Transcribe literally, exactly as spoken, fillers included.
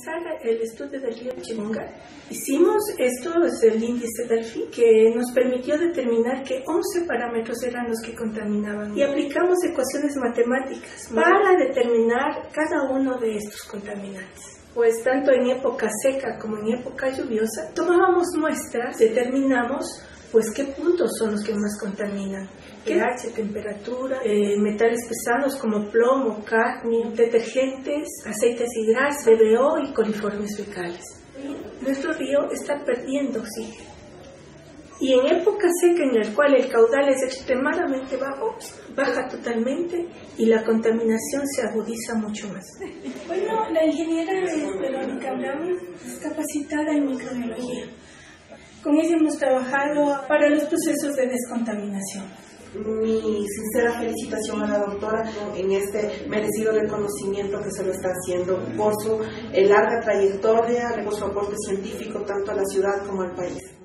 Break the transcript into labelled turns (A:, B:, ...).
A: realizar el estudio del río Chimanga, hicimos esto, es el índice Delphi, que nos permitió determinar que once parámetros eran los que contaminaban. Y aplicamos ecuaciones matemáticas para determinar cada uno de estos contaminantes. Pues tanto en época seca como en época lluviosa, tomábamos muestras, determinamos pues qué puntos son los que más contaminan. pH, temperatura, eh, metales pesados como plomo, cadmio, detergentes, aceites y grasas, B B O y coliformes fecales. Nuestro río está perdiendo oxígeno. Y en época seca, en la cual el caudal es extremadamente bajo, baja totalmente y la contaminación se agudiza mucho más. Bueno, la ingeniera es Verónica Abrami, es capacitada en microbiología. Con ella hemos trabajado para los procesos de descontaminación.
B: Mi sincera felicitación a la doctora en este merecido reconocimiento que se lo está haciendo por su larga trayectoria, por su aporte científico tanto a la ciudad como al país.